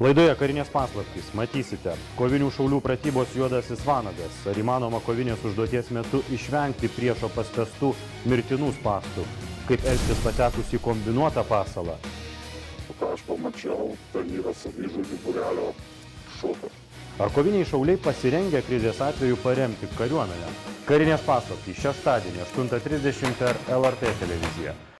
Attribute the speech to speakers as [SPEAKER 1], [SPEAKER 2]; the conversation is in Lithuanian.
[SPEAKER 1] Laidoje karinės paslaptys matysite kovinių šaulių pratybos juodasis vanagas. Ar įmanoma kovinės užduoties metu išvengti priešo paspęstų mirtinų spąstų? Kaip elgtis patekus į kombinuotą pasalą?
[SPEAKER 2] Ką aš pamačiau, tai yra savižudžių būrelio šūkis.
[SPEAKER 1] Ar koviniai šauliai pasirengę krizės atveju paremti kariuomenę? Karinės paslaptys šeštadienį 8:30 per LRT televiziją.